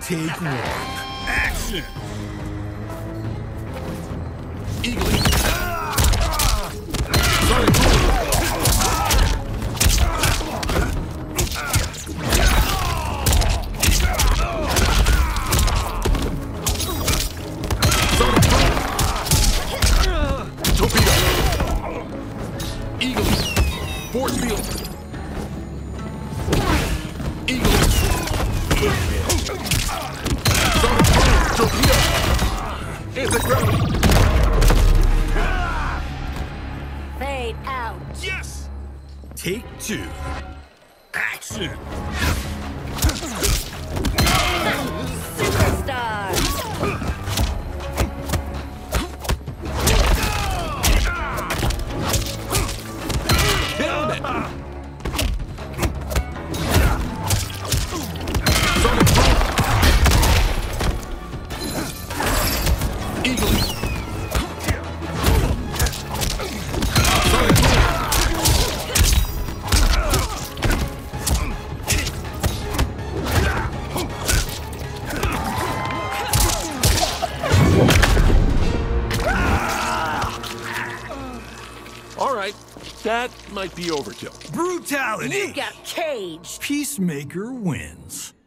Take one. Action! Eagling. Torpedo. Eagle. Force field. Eagle. Torpedo. Anti-gravity. Fade out. Yes. Take two. Action! Superstar. Down it. Eagle. All right, that might be overkill. Brutality! You got caged. Peacemaker wins.